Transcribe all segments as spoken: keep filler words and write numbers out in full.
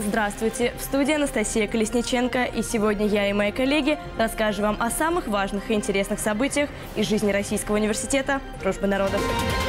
Здравствуйте! В студии Анастасия Колесниченко, и сегодня я и мои коллеги расскажем вам о самых важных и интересных событиях из жизни Российского университета «Дружбы народов».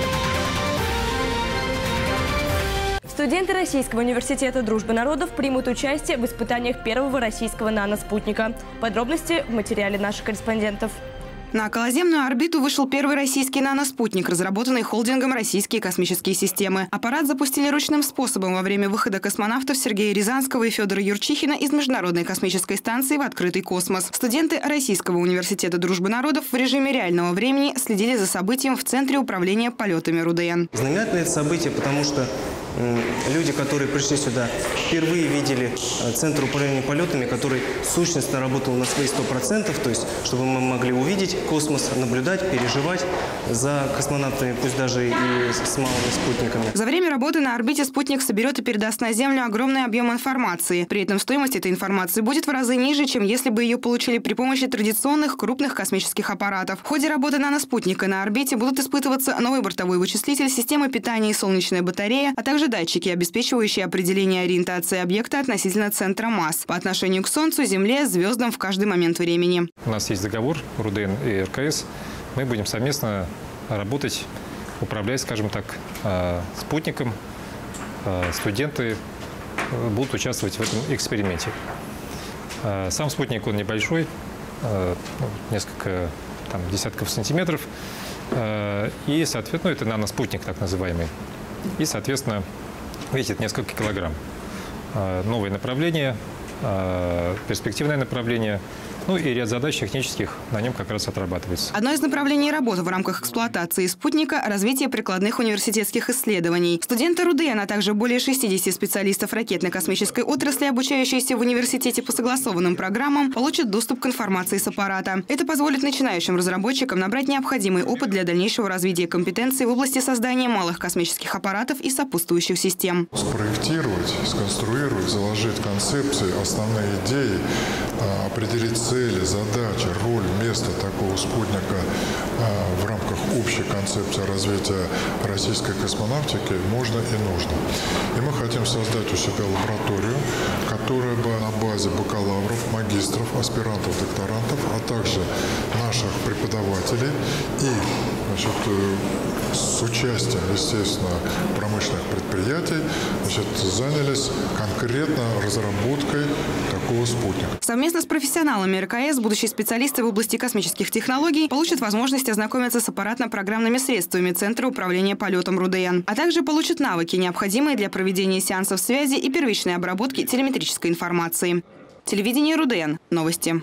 Студенты Российского университета «Дружбы народов» примут участие в испытаниях первого российского наноспутника. Подробности в материале наших корреспондентов. На околоземную орбиту вышел первый российский наноспутник, разработанный холдингом «Российские космические системы». Аппарат запустили ручным способом во время выхода космонавтов Сергея Рязанского и Федора Юрчихина из Международной космической станции в открытый космос. Студенты Российского университета «Дружбы народов» в режиме реального времени следили за событием в Центре управления полетами РУДН. Знаменательное это событие, потому что люди, которые пришли сюда, впервые видели Центр управления полетами, который сущностно работал на свои сто процентов, то есть, чтобы мы могли увидеть космос, наблюдать, переживать за космонавтами, пусть даже и с малыми спутниками. За время работы на орбите спутник соберет и передаст на Землю огромный объем информации. При этом стоимость этой информации будет в разы ниже, чем если бы ее получили при помощи традиционных крупных космических аппаратов. В ходе работы наноспутника на орбите будут испытываться новый бортовой вычислитель, система питания и солнечная батарея, а также датчики, обеспечивающие определение ориентации объекта относительно центра масс по отношению к Солнцу, Земле, звездам в каждый момент времени. У нас есть договор РУДН и РКС. Мы будем совместно работать, управлять, скажем так, спутником. Студенты будут участвовать в этом эксперименте. Сам спутник, он небольшой, несколько там, десятков сантиметров. И, соответственно, это наноспутник так называемый. И, соответственно, весит несколько килограмм. Новое направление, перспективное направление, ну и ряд задач технических на нем как раз отрабатывается. Одно из направлений работы в рамках эксплуатации спутника – развитие прикладных университетских исследований. Студенты РУДН, а также более шестидесяти специалистов ракетно-космической отрасли, обучающиеся в университете по согласованным программам, получат доступ к информации с аппарата. Это позволит начинающим разработчикам набрать необходимый опыт для дальнейшего развития компетенций в области создания малых космических аппаратов и сопутствующих систем. Спроектировать, сконструировать, заложить концепции, основные идеи, определить цели, задачи, роль, место такого спутника в рамках общей концепции развития российской космонавтики можно и нужно. И мы хотим создать у себя лабораторию, которая бы на базе бакалавров, магистров, аспирантов, докторантов, а также наших преподавателей и значит, с участием, естественно, промышленных предприятий значит, занялись конкретно разработкой такого спутника. Совместно с профессионалами РКС будущие специалисты в области космических технологий получат возможность ознакомиться с аппаратно-программными средствами Центра управления полетом РУДН, а также получат навыки, необходимые для проведения сеансов связи и первичной обработки телеметрической информации. Телевидение РУДН. Новости.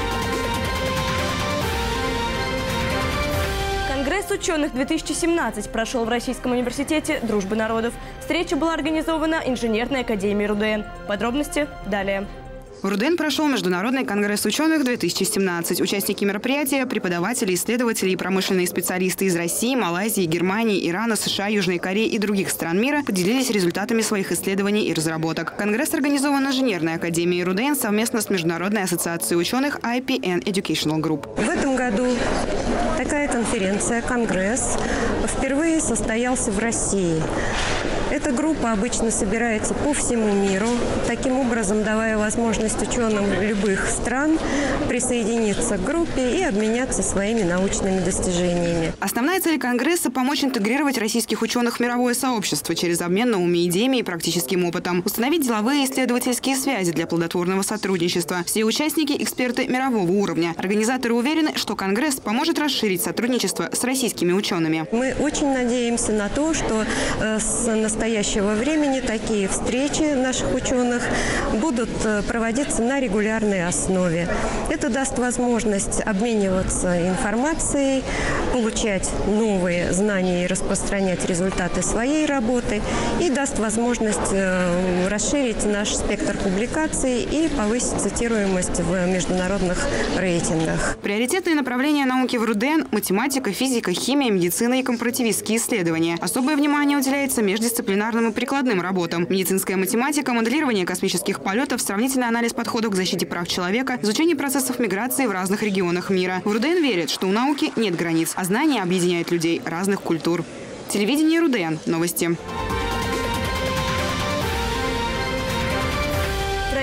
Конгресс ученых-две тысячи семнадцать прошел в Российском университете «Дружбы народов». Встреча была организована Инженерной академией РУДН. Подробности далее. В РУДН прошел Международный конгресс ученых-две тысячи семнадцать. Участники мероприятия – преподаватели, исследователи и промышленные специалисты из России, Малайзии, Германии, Ирана, США, Южной Кореи и других стран мира поделились результатами своих исследований и разработок. Конгресс организован Инженерной академией РУДН совместно с Международной ассоциацией ученых ай пи эн Educational Group. В этом году такая конференция, конгресс, впервые состоялся в России. Эта группа обычно собирается по всему миру, таким образом давая возможность ученым любых стран присоединиться к группе и обменяться своими научными достижениями. Основная цель Конгресса – помочь интегрировать российских ученых в мировое сообщество через обмен новыми идеями и практическим опытом, установить деловые и исследовательские связи для плодотворного сотрудничества. Все участники – эксперты мирового уровня. Организаторы уверены, что Конгресс поможет расширить сотрудничество с российскими учеными. Мы очень надеемся на то, что с настоящего времени такие встречи наших ученых будут проводиться на регулярной основе. Это даст возможность обмениваться информацией, получать новые знания и распространять результаты своей работы, и даст возможность расширить наш спектр публикаций и повысить цитируемость в международных рейтингах. Приоритетные направления науки в РУДН – математика, физика, химия, медицина и компаративистские исследования. Особое внимание уделяется междисциплинарным и прикладным работам. Медицинская математика, моделирование космических полетов, сравнительный анализ подходов к защите прав человека, изучение процессов миграции в разных регионах мира. В РУДН верят, что у науки нет границ, а знания объединяют людей разных культур. Телевидение РУДН. Новости.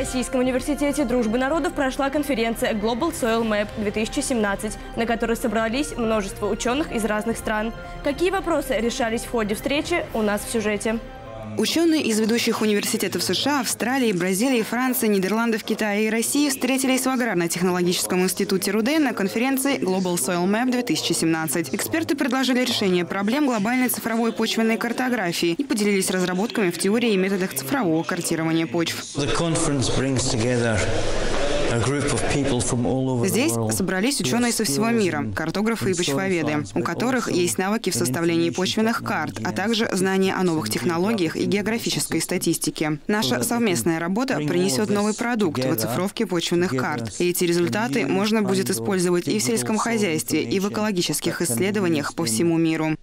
Российском университете дружбы народов прошла конференция Global Soil Map две тысячи семнадцать, на которой собрались множество ученых из разных стран. Какие вопросы решались в ходе встречи, у нас в сюжете. Ученые из ведущих университетов США, Австралии, Бразилии, Франции, Нидерландов, Китая и России встретились в Аграрно-технологическом институте РУДН на конференции Global Soil Map две тысячи семнадцать. Эксперты предложили решение проблем глобальной цифровой почвенной картографии и поделились разработками в теории и методах цифрового картирования почв. Здесь собрались ученые со всего мира, картографы и почвоведы, у которых есть навыки в составлении почвенных карт, а также знания о новых технологиях и географической статистике. Наша совместная работа принесет новый продукт в оцифровке почвенных карт. И эти результаты можно будет использовать и в сельском хозяйстве, и в экологических исследованиях по всему миру.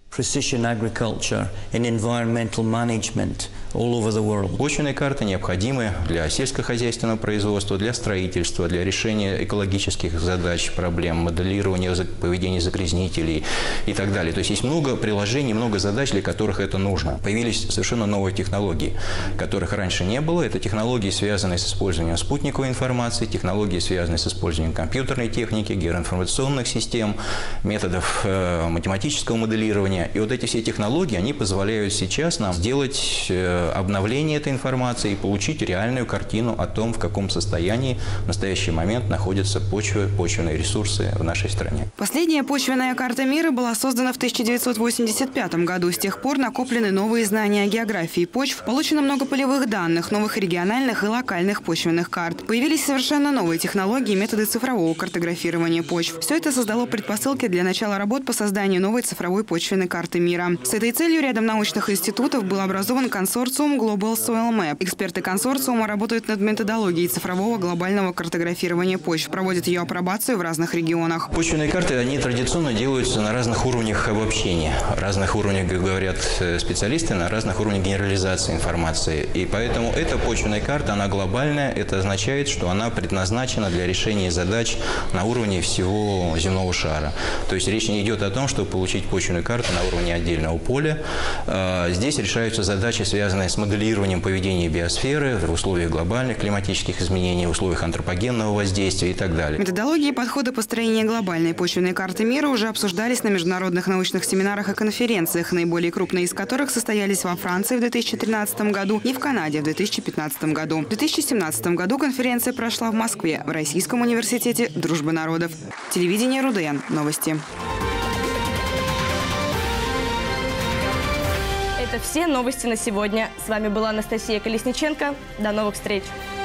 Почвенные карты необходимы для сельскохозяйственного производства, для строительства, для решения экологических задач, проблем, моделирования поведения загрязнителей и так далее. То есть есть много приложений, много задач, для которых это нужно. Появились совершенно новые технологии, которых раньше не было. Это технологии, связанные с использованием спутниковой информации, технологии, связанные с использованием компьютерной техники, геоинформационных систем, методов э, математического моделирования. И вот эти все технологии, они позволяют сейчас нам сделать э, обновление этой информации и получить реальную картину о том, в каком состоянии в настоящий момент находятся почвы, почвенные ресурсы в нашей стране. Последняя почвенная карта мира была создана в тысяча девятьсот восемьдесят пятом году. С тех пор накоплены новые знания о географии почв, получено много полевых данных, новых региональных и локальных почвенных карт. Появились совершенно новые технологии и методы цифрового картографирования почв. Все это создало предпосылки для начала работ по созданию новой цифровой почвенной карты мира. С этой целью рядом научных институтов был образован консорциум Global Soil Map. Эксперты консорциума работают над методологией цифрового глобального картографирования почв, проводят ее апробацию в разных регионах. Почвенные карты, они традиционно делаются на разных уровнях обобщения. В разных уровнях, говорят специалисты, на разных уровнях генерализации информации. И поэтому эта почвенная карта, она глобальная. Это означает, что она предназначена для решения задач на уровне всего земного шара. То есть речь не идет о том, чтобы получить почвенную карту на уровне отдельного поля. Здесь решаются задачи, связанные с моделированием поведения биосферы в условиях глобальных климатических изменений, в условиях антропогенного воздействия и так далее. Методологии и подходы построения глобальной почвенной карты мира уже обсуждались на международных научных семинарах и конференциях, наиболее крупные из которых состоялись во Франции в две тысячи тринадцатом году и в Канаде в две тысячи пятнадцатом году. В две тысячи семнадцатом году конференция прошла в Москве, в Российском университете дружбы народов. Телевидение РУДН. Новости. Это все новости на сегодня. С вами была Анастасия Колесниченко. До новых встреч!